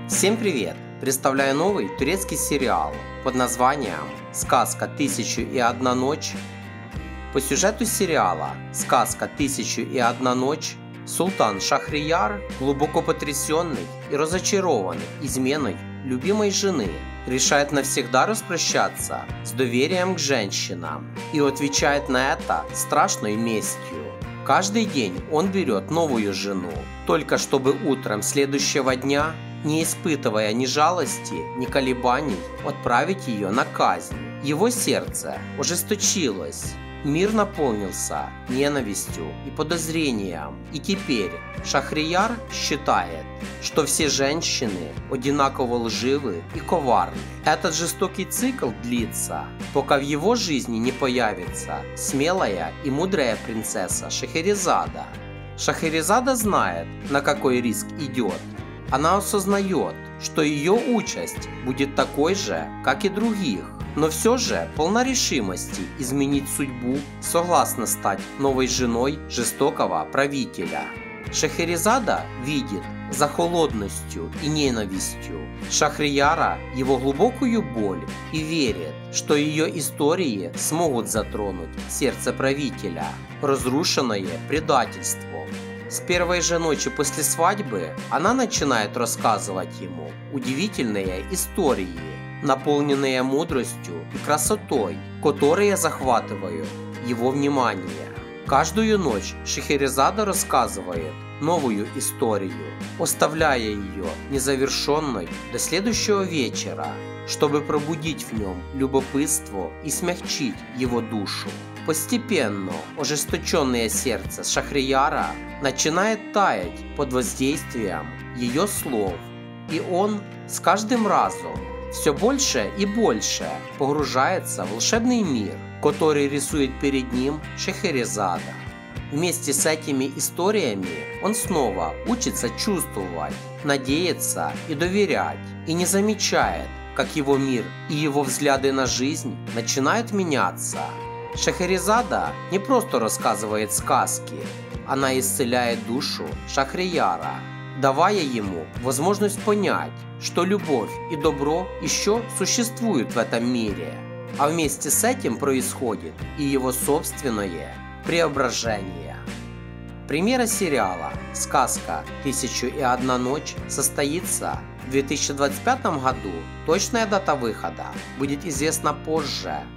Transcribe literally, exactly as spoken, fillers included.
Всем привет! Представляю новый турецкий сериал под названием «Сказка «Тысячу и одна ночь». По сюжету сериала «Сказка «Тысячу и одна ночь» султан Шахрияр, глубоко потрясенный и разочарованный изменой любимой жены, решает навсегда распрощаться с доверием к женщинам и отвечает на это страшной местью. Каждый день он берет новую жену, только чтобы утром следующего дня, не испытывая ни жалости, ни колебаний, отправить ее на казнь. Его сердце ожесточилось, мир наполнился ненавистью и подозрением, и теперь Шахрияр считает, что все женщины одинаково лживы и коварны. Этот жестокий цикл длится, пока в его жизни не появится смелая и мудрая принцесса Шахерезада. Шахерезада знает, на какой риск идет. Она осознает, что ее участь будет такой же, как и других, но все же полна решимости изменить судьбу, согласна стать новой женой жестокого правителя. Шахерезада видит за холодностью и ненавистью Шахрияра его глубокую боль и верит, что ее истории смогут затронуть сердце правителя, разрушенное предательством. С первой же ночи после свадьбы она начинает рассказывать ему удивительные истории, наполненные мудростью и красотой, которые захватывают его внимание. Каждую ночь Шахерезада рассказывает новую историю, оставляя ее незавершенной до следующего вечера, чтобы пробудить в нем любопытство и смягчить его душу. Постепенно ожесточенное сердце Шахрияра начинает таять под воздействием ее слов, и он с каждым разом все больше и больше погружается в волшебный мир, который рисует перед ним Шахерезада. Вместе с этими историями он снова учится чувствовать, надеяться и доверять, и не замечает, как его мир и его взгляды на жизнь начинают меняться. Шахерезада не просто рассказывает сказки, она исцеляет душу Шахрияра, давая ему возможность понять, что любовь и добро еще существуют в этом мире, а вместе с этим происходит и его собственное преображение. Премьера сериала «Сказка «Тысячу и одна ночь» состоится в две тысячи двадцать пятом году. Точная дата выхода будет известна позже.